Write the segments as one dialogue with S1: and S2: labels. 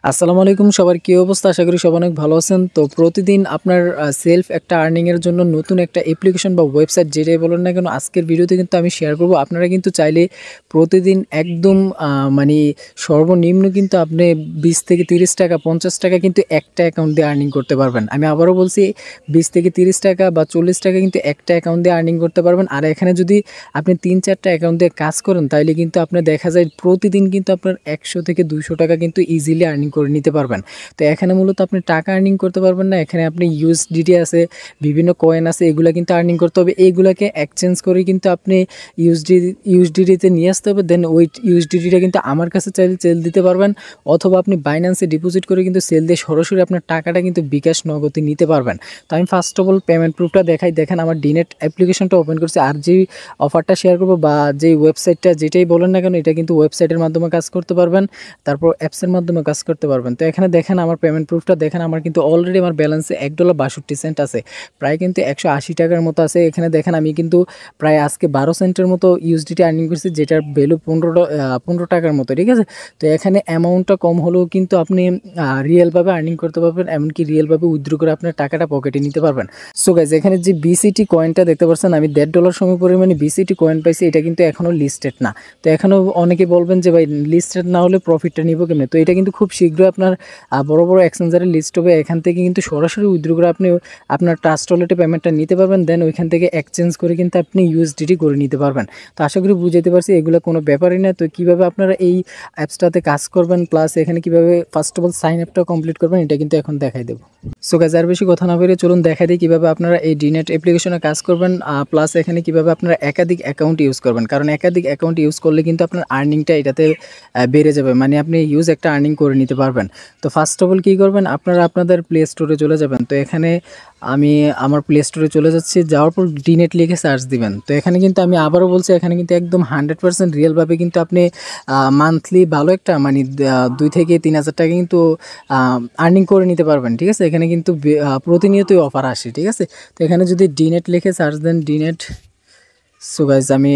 S1: আসসালামু আলাইকুম সবার কি অবস্থা আশা করি সবাই অনেক ভালো আছেন। তো প্রতিদিন আপনার সেলফ একটা আর্নিং এর জন্য নতুন একটা অ্যাপ্লিকেশন বা ওয়েবসাইট যেটাই বলেন না কেন আজকের ভিডিওতে কিন্তু আমি শেয়ার করব। আপনারা কিন্তু চাইলে প্রতিদিন একদম মানে সর্বনিম্ন কিন্তু আপনি 20 থেকে 30 টাকা 50 টাকা কিন্তু একটা অ্যাকাউন্ট দিয়ে আর্নিং করতে পারবেন। আমি আবারও বলছি 20 থেকে 30 টাকা বা 40 টাকা কিন্তু একটা অ্যাকাউন্ট দিয়ে আর্নিং করতে পারবেন। আর এখানে যদি আপনি 3-4টা অ্যাকাউন্ট দিয়ে কাজ করেন তাইলে কিন্তু আপনার দেখা যায় প্রতিদিন কিন্তু আপনার 100 থেকে 200 টাকা কিন্তু ইজিলি আর্নিং করে নিতে পারবেন। তো এখানে মূলত আপনি টাকা আর্নিং করতে পারবেন না, এখানে আপনি ইউএসডিটি আছে, বিভিন্ন কয়েন আছে, এগুলা কিন্তু আর্নিং করতে হবে। এইগুলাকে এক্সচেঞ্জ করে কিন্তু আপনি ইউএসডিটিতে নিয়ে আসতে হবে। দেন ওই ইউএসডিটিটা কিন্তু আমার কাছে চাইলে সেল দিতে পারবেন, অথবা আপনি বাইন্যান্সে ডিপোজিট করে কিন্তু সেল দিয়ে সরাসরি আপনার টাকাটা কিন্তু বিকাশ নগদে নিতে পারবেন। তো আমি ফার্স্ট অফ অল পেমেন্ট প্রুফটা দেখাই। দেখেন আমার ডিনেট অ্যাপ্লিকেশনটা ওপেন করছি, আর যেই অফারটা শেয়ার করবো বা যেই ওয়েবসাইটটা যেটাই বলেন না কেন এটা কিন্তু ওয়েবসাইটের মাধ্যমে কাজ করতে পারবেন, তারপর অ্যাপসের মাধ্যমে কাজ করতে পারবেন। তো এখানে দেখেন আমার পেমেন্ট প্রুফটা দেখেন, আমার কিন্তু অলরেডি আমার ব্যালেন্সে $1.62 আছে, প্রায় কিন্তু 180 টাকার মতো আছে। এখানে দেখেন আমি কিন্তু প্রায় আজকে 12 সেন্টের মতো ইউএসডিটি আর্নিং করছি, যেটার ভ্যালু 15 টাকার মতো, ঠিক আছে। তো এখানে অ্যামাউন্টটা কম হলেও কিন্তু আপনি রিয়েলভাবে আর্নিং করতে পারবেন, এমনকি রিয়েলভাবে উইথড্র করে আপনার টাকাটা পকেটে নিতে পারবেন। সো গাইজ এখানে যে বিসিটি কয়েনটা দেখতে পাচ্ছেন, আমি $1.50 সম পরিমাণে বিসিটি কয়েন পাইছি, এটা কিন্তু এখনও লিস্টেড না। তো এখনও অনেকে বলবেন যে ভাই লিস্টেড না হলে প্রফিটটা নিব কেমনে। তো এটা কিন্তু খুব শীঘ্রই আপনার বড় বড় এক্সচেঞ্জারে লিস্ট হবে, এখান থেকে কিন্তু সরাসরি উইথড্র করে আপনি আপনার ট্রাস্ট ওয়ালেটে পেমেন্টটা নিতে পারবেন। দেন ওইখান থেকে এক্সচেঞ্জ করে কিন্তু আপনি ইউএসডিটি করে নিতে পারবেন। তো আশা করি বুঝাতে পারছি, এগুলো কোনো ব্যাপারই না। তো কীভাবে আপনারা এই অ্যাপসটাতে কাজ করবেন, প্লাস এখানে কীভাবে ফার্স্ট অফ অল সাইন আপটা কমপ্লিট করবেন, এটা কিন্তু এখন দেখাই দেবো। সো গাইজ আর বেশি কথা না বেরিয়ে চলুন দেখাই দিই কীভাবে আপনারা এই ডিনেট অ্যাপ্লিকেশনে কাজ করবেন, প্লাস এখানে কীভাবে আপনারা একাধিক অ্যাকাউন্ট ইউজ করবেন। কারণ একাধিক অ্যাকাউন্ট ইউজ করলে কিন্তু আপনার আর্নিংটা এটাতে বেড়ে যাবে, মানে আপনি ইউজ একটা আর্নিং করে নিতে পারবেন। তো ফার্স্ট অফ অল কী করবেন, আপনারা আপনাদের প্লে স্টোরে চলে যাবেন। তো এখানে আমি আমার প্লে স্টোরে চলে যাচ্ছি, যাওয়ার পর ডিনেট লিখে সার্চ দিবেন। তো এখানে কিন্তু আমি আবারও বলছি, এখানে কিন্তু একদম 100% রিয়েলভাবে কিন্তু আপনি মান্থলি ভালো একটা মানে 2 থেকে 3 হাজার টাকা কিন্তু আর্নিং করে নিতে পারবেন, ঠিক আছে। এখানে কিন্তু প্রতিনিয়তই অফার আসে, ঠিক আছে। তো এখানে যদি ডিনেট লিখে সার্চ দেন, ডিনেট, সো গাইজ আমি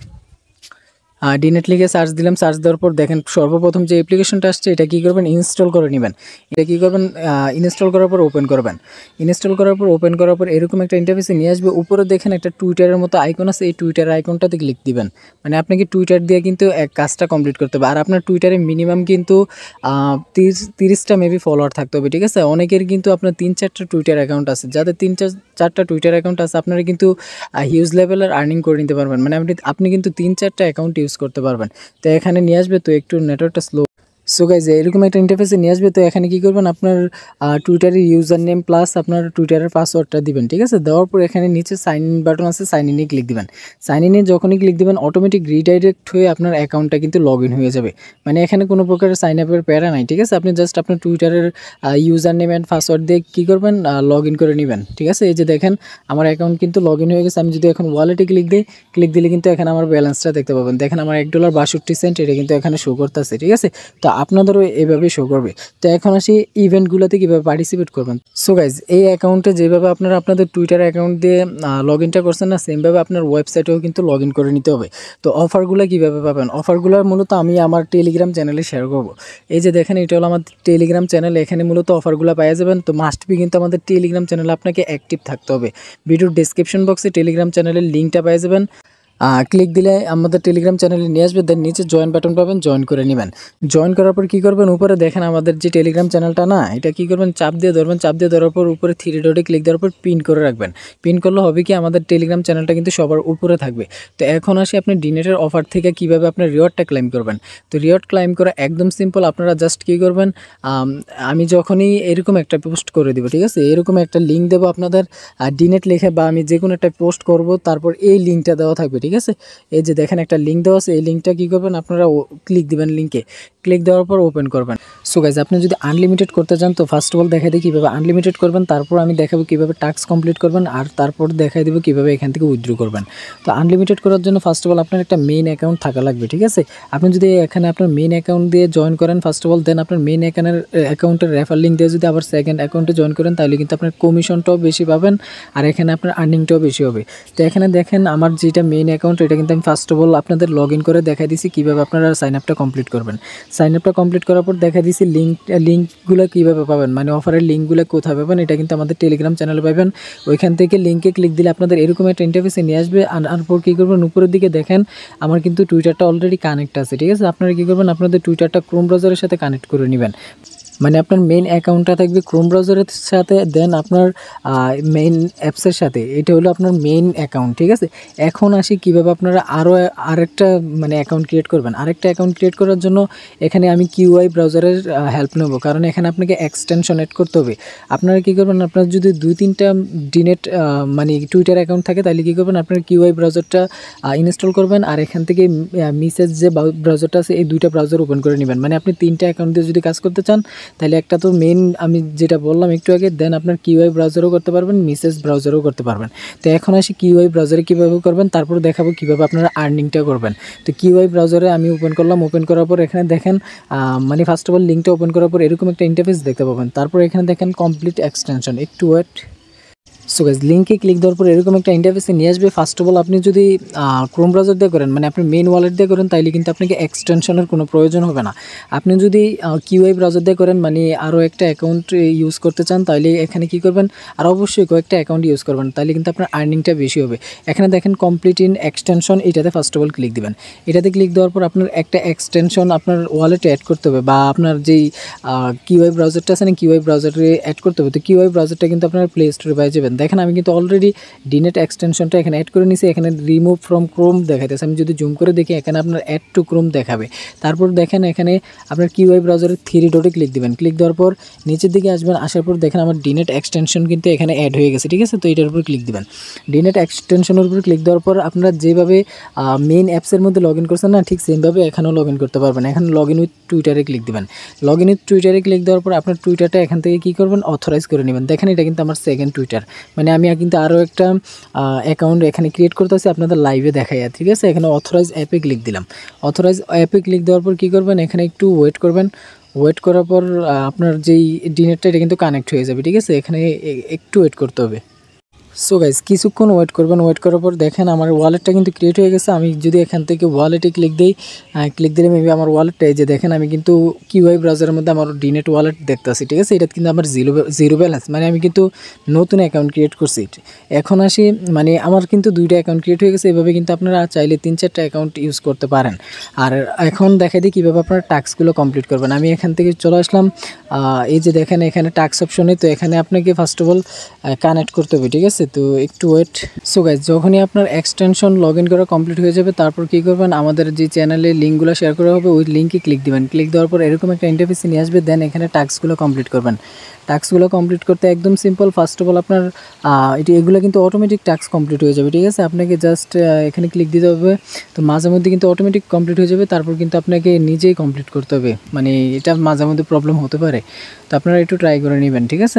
S1: ডিনেট লিখে সার্চ দিলাম। সার্চ দেওয়ার পর দেখেন সর্বপ্রথম যে অ্যাপ্লিকেশনটা আসছে এটা কী করবেন, ইনস্টল করে নেবেন। এটা কী করবেন, ইনস্টল করার পর ওপেন করবেন। ইনস্টল করার পর ওপেন করার পর এরকম একটা ইন্টারফেসে নিয়ে আসবে। উপরে দেখেন একটা টুইটারের মতো আইকন আছে, এই টুইটার আইকনটাতে ক্লিক দিবেন। মানে আপনাকে টুইটার দিয়ে কিন্তু এক কাজটা কমপ্লিট করতে হবে। আর আপনার টুইটারে মিনিমাম কিন্তু 30টা মেবি ফলোয়ার থাকতে হবে, ঠিক আছে। অনেকের কিন্তু আপনার 3-4টা টুইটার অ্যাকাউন্ট আছে, যাদের 3-4টা টুইটার অ্যাকাউন্ট আছে আপনারা কিন্তু হিউজ লেভেলের আর্নিং করে নিতে পারবেন। মানে আপনি কিন্তু 3-4টা অ্যাকাউন্ট ইউজ করতে পারবেন। তো এখানে নিয়ে আসবে, তো একটু নেটওয়ার্কটা স্লো। সো গাইজ এরকম একটা ইন্টারফেসে নিয়ে আসবে। তো এখানে কী করবেন, আপনার টুইটারের ইউজার নেম প্লাস আপনার টুইটারের পাসওয়ার্ডটা দিবেন, ঠিক আছে। দেওয়ার পর এখানে নিচে সাইন ইন বাটন আছে, সাইন ইনে ক্লিক দিবেন। সাইন ইনে যখনই ক্লিক দিবেন অটোমেটিক রিডাইরেক্ট হয়ে আপনার অ্যাকাউন্টটা কিন্তু লগ ইন হয়ে যাবে। মানে এখানে কোনো প্রকারের সাইন আপের প্যারা নাই, ঠিক আছে। আপনি জাস্ট আপনার টুইটারের ইউজার নেম অ্যান্ড পাসওয়ার্ড দিয়ে কী করবেন, লগ ইন করে নেবেন, ঠিক আছে। এই যে দেখেন আমার অ্যাকাউন্ট কিন্তু লগ ইন হয়ে গেছে। আমি যদি এখন ওয়ালেটে ক্লিক দিই, ক্লিক দিলে কিন্তু এখানে আমার ব্যালেন্সটা দেখতে পাবেন। দেখেন আমার $1.62 এটা কিন্তু এখানে শো করতেছে, ঠিক আছে। তো আপনাদেরও এভাবে শো করবে। তো এখন আসি ইভেন্টগুলোতে কীভাবে পার্টিসিপেট করবেন। সো গাইজ এই অ্যাকাউন্টে যেভাবে আপনারা আপনাদের টুইটার অ্যাকাউন্ট দিয়ে লগ ইনটা করছেন না, সেমভাবে আপনার ওয়েবসাইটেও কিন্তু লগ ইন করে নিতে হবে। তো অফারগুলো কীভাবে পাবেন, অফারগুলো মূলত আমি আমার টেলিগ্রাম চ্যানেলে শেয়ার করব। এই যে দেখেন এটা হলো আমার টেলিগ্রাম চ্যানেল, এখানে মূলত অফারগুলো পাওয়া যাবেন। তো মাস্ট বি কিন্তু আমাদের টেলিগ্রাম চ্যানেলে আপনাকে অ্যাক্টিভ থাকতে হবে। ভিডিওর ডেসক্রিপশন বক্সে টেলিগ্রাম চ্যানেলের লিঙ্কটা পেয়ে যাবেন, ক্লিক দিলে আমাদের টেলিগ্রাম চ্যানেলে নিয়ে আসবে। দেন নিচে জয়েন বাটন পাবেন, জয়েন করে নেবেন। জয়েন করার পর কী করবেন, উপরে দেখেন আমাদের যে টেলিগ্রাম চ্যানেলটা না, এটা কী করবেন, চাপ দিয়ে ধরবেন। চাপ দিয়ে ধরার পর উপরে 3 ডটে ক্লিক দেওয়ার পর পিন করে রাখবেন। পিন করলে হবে কি, আমাদের টেলিগ্রাম চ্যানেলটা কিন্তু সবার উপরে থাকবে। তো এখন আসি আপনি ডিনেটের অফার থেকে কীভাবে আপনার রিওয়ার্ডটা ক্লেম করবেন। তো রিওয়ার্ড ক্লেম করা একদম সিম্পল। আপনারা জাস্ট কী করবেন, আমি যখনই এরকম একটা পোস্ট করে দেবো, ঠিক আছে, এরকম একটা লিঙ্ক দেবো আপনাদের ডিনেট লিখে, বা আমি যে কোনো একটা পোস্ট করব, তারপর এই লিঙ্কটা দেওয়া থাকবে, ঠিক আছে। এই যে দেখেন একটা লিঙ্ক দেওয়া আছে, এই লিঙ্কটা কী করবেন, আপনারা ক্লিক দিবেন, লিঙ্কে ক্লিক দেওয়ার পর ওপেন করবেন। সো গাইজ আপনি যদি আনলিমিটেড করতে চান, তো ফার্স্ট অফ অল দেখাই দিই কীভাবে আনলিমিটেড করবেন, তারপর আমি দেখাবো কীভাবে টাস্ক কমপ্লিট করবেন, আর তারপর দেখাই দেবো কীভাবে এখান থেকে উইথড্র করবেন। তো আনলিমিটেড করার জন্য ফার্স্ট অফ অল আপনার একটা মেইন অ্যাকাউন্ট থাকা লাগবে, ঠিক আছে। আপনি যদি এখানে আপনার মেইন অ্যাকাউন্ট দিয়ে জয়েন করেন ফার্স্ট অফ অল, দেন আপনার মেইন অ্যাকাউন্টের রেফার লিঙ্ক দিয়ে যদি আবার সেকেন্ড অ্যাকাউন্টে জয়েন করেন, তাহলে কিন্তু আপনার কমিশনটাও বেশি পাবেন, আর এখানে আপনার আর্নিংটাও বেশি হবে। তো এখানে দেখেন আমার যেটা মেইন অ্যাকাউন্ট, এটা কিন্তু আমি ফার্স্ট অফ অল আপনাদের লগ ইন করে দেখা দিছি কীভাবে আপনারা সাইন আপটা কমপ্লিট করবেন। সাইন আপটা কমপ্লিট করার পর দেখা দিছি লিঙ্কগুলো কীভাবে পাবেন, মানে অফারের লিঙ্কগুলো কোথায় পাবেন, এটা কিন্তু আমাদের টেলিগ্রাম চ্যানেলে পাবেন। ওইখান থেকে লিঙ্কে ক্লিক দিলে আপনাদের এরকম একটা ইন্টারফেসে নিয়ে আসবে। তারপর কী করবেন, উপরের দিকে দেখেন আমার কিন্তু টুইটারটা অলরেডি কানেক্ট আছে, ঠিক আছে। আপনারা কী করবেন, আপনাদের টুইটারটা ক্রোম ব্রাউজারের সাথে কানেক্ট করে নেবেন। মানে আপনার মেইন অ্যাকাউন্টটা থাকবে ক্রোম ব্রাউজারের সাথে, দেন আপনার মেইন অ্যাপসের সাথে, এটা হলো আপনার মেইন অ্যাকাউন্ট, ঠিক আছে। এখন আসি কীভাবে আপনারা আরেকটা মানে অ্যাকাউন্ট ক্রিয়েট করবেন। আরেকটা অ্যাকাউন্ট ক্রিয়েট করার জন্য এখানে আমি কিউআই ব্রাউজারের হেল্প নেব, কারণ এখানে আপনাকে এক্সটেনশন এড করতে হবে। আপনারা কী করবেন, আপনার যদি 2-3টা ডিনেট মানে টুইটার অ্যাকাউন্ট থাকে তাহলে কী করবেন, আপনার কিউআই ব্রাউজারটা ইনস্টল করবেন, আর এখান থেকে মেসেজ যে ব্রাউজারটা আছে এই 2টা ব্রাউজার ওপেন করে নেবেন। মানে আপনি 3টা অ্যাকাউন্ট দিয়ে যদি কাজ করতে চান তাহলে একটা তো মেইন আমি যেটা বললাম একটু আগে, দেন আপনার কিউআই ব্রাউজারও করতে পারবেন, মেসেজ ব্রাউজারও করতে পারবেন। তো এখন আসি কিউআই ব্রাউজারে কীভাবে করবেন, তারপর দেখাবো কীভাবে আপনারা আর্নিংটা করবেন। তো কিউআই ব্রাউজারে আমি ওপেন করলাম, ওপেন করার পর এখানে দেখেন মানে ফার্স্ট অফ অল লিঙ্কটা ওপেন করার পর এরকম একটা ইন্টারফেস দেখতে পাবেন। তারপর এখানে দেখেন কমপ্লিট এক্সটেনশন, একটু ওয়েট। সো গাইস, লিঙ্কে ক্লিক দেওয়ার পর এরকম একটা ইন্টারফেসে নিয়ে আসবে। ফার্স্ট অফ অল আপনি যদি ক্রোম ব্রাউজার দিয়ে করেন, মানে আপনি মেইন ওয়ালেট দিয়ে করেন, তাইলে কিন্তু আপনাকে এক্সটেনশনের কোনো প্রয়োজন হবে না। আপনি যদি কিউআই ব্রাউজার দিয়ে করেন, মানে আরও একটা অ্যাকাউন্ট ইউজ করতে চান, তাহলে এখানে কি করবেন, আর অবশ্যই কয়েকটা অ্যাকাউন্ট ইউজ করবেন, তাহলে কিন্তু আপনার আর্নিংটা বেশি হবে। এখানে দেখেন কমপ্লিট ইন এক্সটেনশন, এটাতে ফার্স্ট অফ অল ক্লিক দিবেন। এটাতে ক্লিক দেওয়ার পর আপনার একটা এক্সটেনশন আপনার ওয়ালেটে অ্যাড করতে হবে, বা আপনার যেই কিউআই ব্রাউজারটা আছে না, কিউআই ব্রাউজারে অ্যাড করতে হবে। তো কিউআই ব্রাউজারটা কিন্তু আপনার প্লে স্টোরে পেয়ে যাবেন। দেখেন আমি কিন্তু অলরেডি ডিনেট এক্সটেনশনটা এখানে অ্যাড করে নিয়েছি। এখানে রিমুভ ফ্রম ক্রোম দেখাইতেছে, আমি যদি জুম করে দেখি এখানে আপনার অ্যাড টু ক্রোম দেখাবে। তারপর দেখেন এখানে আপনার কিউআই ব্রাউজারের 3 ডটে ক্লিক দিবেন। ক্লিক দেওয়ার পর নিচের দিকে আসবেন, আসার পর দেখেন আমার ডিনেট এক্সটেনশন কিন্তু এখানে অ্যাড হয়ে গেছে, ঠিক আছে। তো এটার উপর ক্লিক দিবেন। ডিনেট এক্সটেনশনের উপর ক্লিক দেওয়ার পর আপনারা যেভাবে মেইন অ্যাপসের মধ্যে লগ ইন করছেন না, ঠিক সেমভাবে এখানেও লগ ইন করতে পারবেন। এখানে লগ ইন উইথ টুইটারে ক্লিক দিবেন। লগ ইন উইথ টুইটারে ক্লিক দেওয়ার পর আপনার টুইটারটা এখান থেকে কী করবেন, অথরাইজ করে নেবেন। দেখেন এটা কিন্তু আমার সেকেন্ড টুইটার, মানে আমি কিন্তু আরও একটা অ্যাকাউন্ট এখানে ক্রিয়েট করতেছি আপনাদের লাইভে দেখাই, ঠিক আছে। এখানে অথরাইজ অ্যাপে ক্লিক দিলাম। অথরাইজ অ্যাপে ক্লিক দেওয়ার পর কী করবেন, এখানে একটু ওয়েট করবেন। ওয়েট করার পর আপনার যেই ডিনেটটা এটা কিন্তু কানেক্ট হয়ে যাবে, ঠিক আছে। এখানে একটু ওয়েট করতে হবে। সো গাইজ, কিছুক্ষণ ওয়েট করবেন। ওয়েট করার পর দেখেন আমার ওয়ালেটটা কিন্তু ক্রিয়েট হয়ে গেছে। আমি যদি এখান থেকে ওয়ালেটে ক্লিক দিই, ক্লিক দিলে মেবি আমার ওয়ালেটটা, এই যে দেখেন আমি কিন্তু কিউআই ব্রাউজারের মধ্যে আমার ডিনেট ওয়ালেট দেখতেছি, ঠিক আছে। এটা কিন্তু আমার জিরো ব্যালেন্স, মানে আমি কিন্তু নতুন অ্যাকাউন্ট ক্রিয়েট করছি। এখন আসি, মানে আমার কিন্তু 2টা অ্যাকাউন্ট ক্রিয়েট হয়ে গেছে। এভাবে কিন্তু আপনারা চাইলে 3-4টা অ্যাকাউন্ট ইউজ করতে পারেন। আর এখন দেখাই দিই কীভাবে আপনারা টাস্কগুলো কমপ্লিট করবেন। আমি এখান থেকে চলে আসলাম, এই যে দেখেন এখানে টাস্ক অপশনে, তো এখানে আপনাকে ফার্স্ট অফ অল কানেক্ট করতে হবে, ঠিক আছে। তো একটু ওয়েট। সো গাইজ, যখনই আপনার এক্সটেনশন লগ ইন করা কমপ্লিট হয়ে যাবে, তারপর কী করবেন, আমাদের যে চ্যানেলে লিঙ্কগুলো শেয়ার করা হবে ওই লিঙ্কে ক্লিক দিবেন। ক্লিক দেওয়ার পর এরকম একটা ইন্টারফেসে নিয়ে আসবে, দেন এখানে টাস্কগুলো কমপ্লিট করবেন। টাস্কগুলো কমপ্লিট করতে একদম সিম্পল। ফার্স্ট অফ অল আপনার এগুলো কিন্তু অটোমেটিক টাস্ক কমপ্লিট হয়ে যাবে, ঠিক আছে। আপনাকে জাস্ট এখানে ক্লিক দিতে হবে, তো মাঝে মধ্যে কিন্তু অটোমেটিক কমপ্লিট হয়ে যাবে। তারপর কিন্তু আপনাকে নিজেই কমপ্লিট করতে হবে, মানে এটা মাঝে মধ্যে প্রবলেম হতে পারে, তো আপনারা একটু ট্রাই করে নেবেন, ঠিক আছে।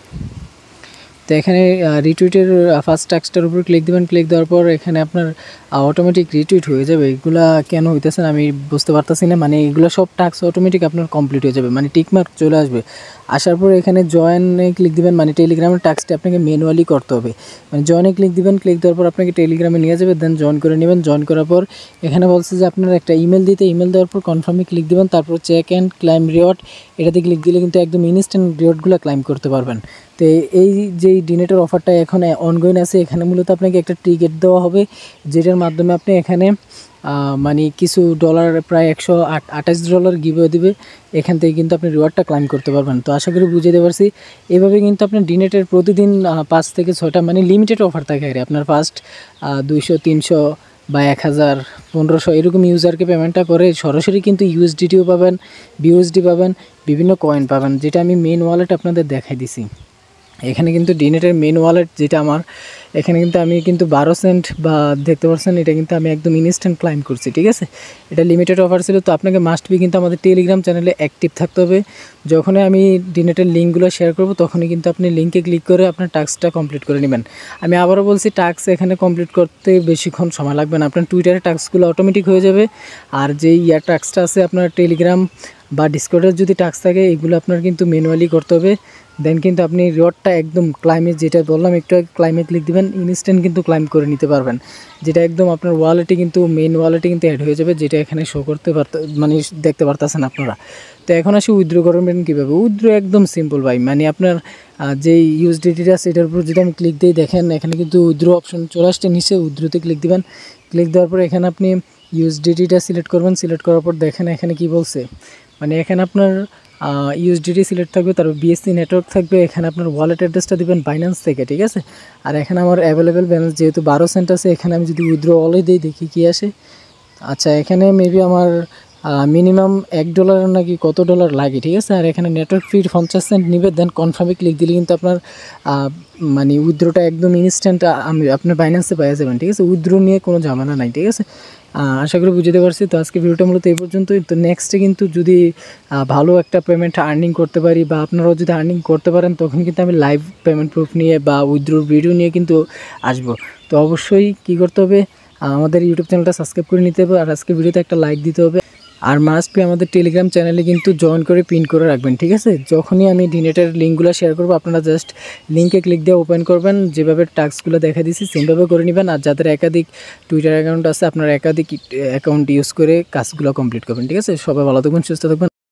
S1: তো এখানে রিটুইটের ফার্স্ট টাস্কটার উপর ক্লিক দেবেন। ক্লিক দেওয়ার পর এখানে আপনার অটোমেটিক রিটুইট হয়ে যাবে। এগুলা কেন হইতেছে না আমি বুঝতে পারতেছি না, মানে এগুলো সব টাস্ক অটোমেটিক আপনার কমপ্লিট হয়ে যাবে, মানে টিকমার্ক চলে আসবে। আসার পর এখানে জয়েনে ক্লিক দিবেন, মানে টেলিগ্রামের টাস্কটা আপনাকে ম্যানুয়ালি করতে হবে। মানে জয়েনে ক্লিক দিবেন। ক্লিক দেওয়ার পর আপনাকে টেলিগ্রামে নিয়ে যাবে, দেন জয়েন করে নেবেন। জয়েন করার পর এখানে বলছে যে আপনার একটা ইমেল দিতে, ইমেল দেওয়ার পর কনফার্মে ক্লিক দিবেন। তারপর চেক অ্যান্ড ক্লাইম রিওয়ার্ড, এটাতে ক্লিক দিলে কিন্তু একদম ইনস্ট্যান্ট রিওয়ার্ডগুলো ক্লাইম করতে পারবেন। তো এই যে ডিনেটের অফারটা এখন অনগোয়িং আছে, এখানে মূলত আপনাকে একটা টিকিট দেওয়া হবে, যেটার মাধ্যমে আপনি এখানে মানে কিছু ডলার, প্রায় $128 গিভওয়ে দিবে। এখান থেকে কিন্তু আপনি রিওয়ার্ডটা ক্লাইম করতে পারবেন। তো আশা করি বুঝতে পারছি। এভাবে কিন্তু আপনার ডিনেটের প্রতিদিন 5 থেকে 6টা মানে লিমিটেড অফার থাকে, আর আপনার ফার্স্ট 200, 300 বা 1000, 1500 এরকম ইউজারকে পেমেন্টটা করে সরাসরি কিন্তু ইউএসডিটিও পাবেন, বিউএসডি পাবেন, বিভিন্ন কয়েন পাবেন, যেটা আমি মেইন ওয়ালেট আপনাদের দেখাই দিছি। এখানে কিন্তু ডিনেটের মেইন ওয়ালেট যেটা আমার, এখানে কিন্তু আমি কিন্তু 12 সেন্ট বা দেখতে পাচ্ছেন, এটা কিন্তু আমি একদম ইনস্ট্যান্ট ক্লাইম করছি, ঠিক আছে। এটা লিমিটেড অফার ছিল, তো আপনাকে মাস্ট বি কিন্তু আমাদের টেলিগ্রাম চ্যানেলে অ্যাক্টিভ থাকতে হবে। যখনই আমি ডিনেটের লিঙ্কগুলো শেয়ার করব তখনই কিন্তু আপনি লিঙ্কে ক্লিক করে আপনার টাস্কটা কমপ্লিট করে নেবেন। আমি আবারও বলছি, টাস্ক এখানে কমপ্লিট করতে বেশিক্ষণ সময় লাগবে না, আপনার টুইটারে টাস্কগুলো অটোমেটিক হয়ে যাবে। আর যেই টাস্কটা আছে আপনার টেলিগ্রাম বা ডিসকর্ডের যদি টাস্ক থাকে এগুলো আপনার কিন্তু ম্যানুয়ালি করতে হবে। দেন কিন্তু আপনি রিওয়ার্ডটা একদম ক্লাইমে, যেটা বললাম একটু আগে, ক্লাইমে ক্লিক দিবেন, ইনস্ট্যান্ট কিন্তু ক্লাইম করে নিতে পারবেন, যেটা একদম আপনার ওয়ালেটে কিন্তু মেইন ওয়ালেটে কিন্তু অ্যাড হয়ে যাবে, যেটা এখানে শো করতে মানে দেখতে পারতেছেন আপনারা। তো এখন আসি উইথড্র করবেন কীভাবে। উইথড্র একদম সিম্পল ভাই, মানে আপনার যেই ইউএসডিটিটা সেটার উপর যদি আমি ক্লিক দিই, দেখেন এখানে কিন্তু উইথড্র অপশন চলে আসছে, নিচে উইথড্রতে ক্লিক দিবেন। ক্লিক দেওয়ার পর এখানে আপনি ইউএসডিটিটা সিলেক্ট করবেন। সিলেক্ট করার পর দেখেন এখানে কি বলছে, মানে এখানে আপনার ইউএসডিটি সিলেক্ট থাকবে, তারপর বিএসসি নেটওয়ার্ক থাকবে, এখানে আপনার ওয়ালেট অ্যাড্রেসটা দিবেন বাইন্যান্স থেকে, ঠিক আছে। আর এখানে আমার অ্যাভেলেবেল ব্যালেন্স যেহেতু 12 সেন্ট আছে, এখানে আমি যদি উইথড্র অলে দিই দেখি কি আসে। আচ্ছা, এখানে মেবি আমার মিনিমাম $1 নাকি কত ডলার লাগে, ঠিক আছে। আর এখানে নেটওয়ার্ক ফি 50 সেন্ট নিবে। দেন কনফার্মে ক্লিক দিলে কিন্তু আপনার মানে উইথড্রটা একদম ইনস্ট্যান্ট আপনার বাইন্যান্সে পেয়ে যাবেন, ঠিক আছে। উইথড্র নিয়ে কোনো ঝামেলা নাই, ঠিক আছে। আশা করি বুঝতে পারছি। তো আজকে ভিডিওটা মূলত এই পর্যন্তই। তো নেক্সটে কিন্তু যদি ভালো একটা পেমেন্ট আর্নিং করতে পারি বা আপনারাও যদি আর্নিং করতে পারেন, তখন কিন্তু আমি লাইভ পেমেন্ট প্রুফ নিয়ে বা উইথড্রোর ভিডিও নিয়ে কিন্তু আসবো। তো অবশ্যই কী করতে হবে, আমাদের ইউটিউব চ্যানেলটা সাবস্ক্রাইব করে নিতে হবে, আর আজকে ভিডিওতে একটা লাইক দিতে হবে। আর মাস্ট বি আমাদের টেলিগ্রাম চ্যানেলে কিন্তু জয়েন করে পিন করে রাখবেন, ঠিক আছে। যখনই আমি ডিনেটের লিঙ্কগুলো শেয়ার করবো, আপনারা জাস্ট লিঙ্কে ক্লিক দিয়ে ওপেন করবেন, যেভাবে টাস্কগুলো দেখা দিচ্ছি সেমভাবে করে নেবেন। আর যাদের একাধিক টুইটার অ্যাকাউন্ট আছে, আপনারা একাধিক অ্যাকাউন্ট ইউজ করে কাজগুলো কমপ্লিট করবেন, ঠিক আছে। সবাই ভালো থাকবেন, সুস্থ থাকবেন।